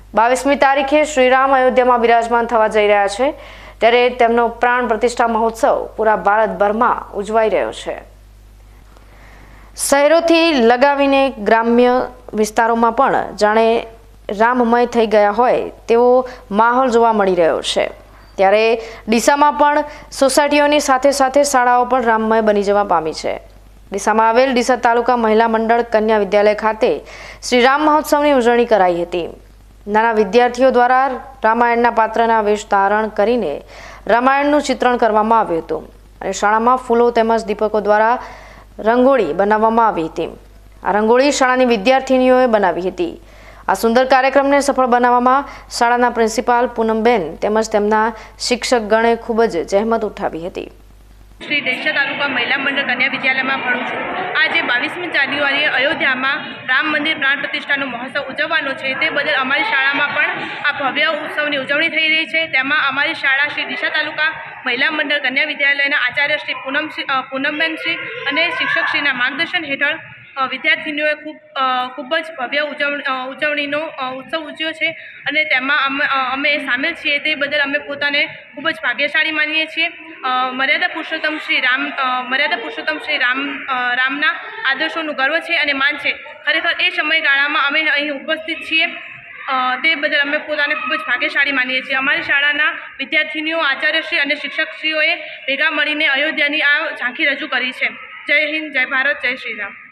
22મી તારીખે શ્રીરામ અયોધ્યામાં બિરાજમાન થવા જઈ રહ્યા છે, ત્યારે તેમનો પ્રાણ પ્રતિષ્ઠા મહોત્સવ પૂરા ભારતભરમાં ઉજવાઈ રહ્યો છે। શહેરોથી લગાવીને ગ્રામ્ય વિસ્તારોમાં પણ જાણે રામમય થઈ ગયા હોય તેવો માહોલ જોવા મળી રહ્યો છે। ત્યારે ડીસામાં પણ સોસાયટીઓની સાથે સાથે શાળાઓ પણ રામમય બની જવા પામી છે। ડીસામાં આવેલ ડીસા તાલુકા મહિલા મંડળ કન્યા વિદ્યાલય ખાતે શ્રી રામ મહોત્સવની ઉજવણી કરાઈ હતી। નાના વિદ્યાર્થીઓ દ્વારા રામાયણના પાત્રના વેશ ધારણ કરીને રામાયણનું ચિત્રણ કરવામાં આવ્યું હતું અને શાળામાં ફૂલો તેમજ દીપકો દ્વારા રંગોળી બનાવવામાં આવી હતી। આ રંગોળી શાળાની વિદ્યાર્થીનીઓએ બનાવી હતી। આ સુંદર કાર્યક્રમને સફળ બનાવવામાં શાળાના પ્રિન્સિપાલ પૂનમબેન તેમજ તેમના શિક્ષકગણે ખૂબ જ જહેમત ઉઠાવી હતી। श्री ડીસા તાલુકા મહિલા મંડળ કન્યા વિદ્યાલયમાં ભણું છું। આજે 22મી જાન્યુઆરીએ અયોધ્યામાં રામ મંદિર પ્રાણ પ્રતિષ્ઠાનો મહોત્સવ ઉજવવાનો છે, તે બદલ અમારી શાળામાં પણ આ ભવ્ય ઉત્સવની ઉજવણી થઈ રહી છે। તેમાં અમારી શાળા શ્રી ડીસા તાલુકા મહિલા મંડળ કન્યા વિદ્યાલયના આચાર્ય શ્રી પૂનમબેન શ્રી અને શિક્ષકશ્રીના માર્ગદર્શન હેઠળ વિદ્યાર્થીનીઓએ ખૂબ જ ભવ્ય ઉજવણીનો ઉત્સવ ઉજવ્યો છે અને તેમાં અમે સામેલ છીએ, તે બદલ અમે પોતાને ખૂબ જ ભાગ્યશાળી માનીએ છીએ। મર્યાદા પુરુષોત્તમ શ્રી રામના આદર્શોનું ગર્વ છે અને માન છે। ખરેખર એ સમયગાળામાં અમે અહીં ઉપસ્થિત છીએ, તે બદલ અમે પોતાને ખૂબ જ ભાગ્યશાળી માનીએ છીએ। અમારી શાળાના વિદ્યાર્થીનીઓ, આચાર્યશ્રી અને શિક્ષકશ્રીઓએ ભેગા મળીને અયોધ્યાની આ ઝાંખી રજૂ કરી છે। જય હિન્દ, જય ભારત, જય શ્રી રામ।